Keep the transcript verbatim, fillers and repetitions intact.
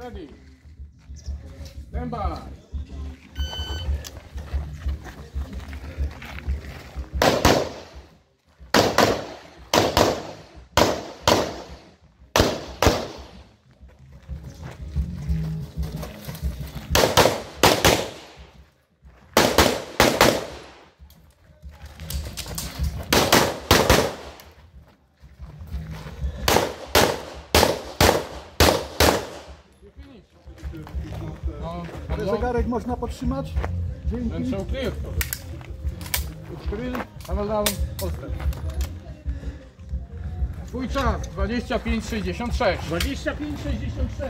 Ready. Stand by. No, Ale zegarek można podtrzymać? Dzięki. Then show clear. Drill, hammer down, holster. Twój czas dwadzieścia pięć sześćdziesiąt sześć. dwadzieścia pięć sześćdziesiąt sześć.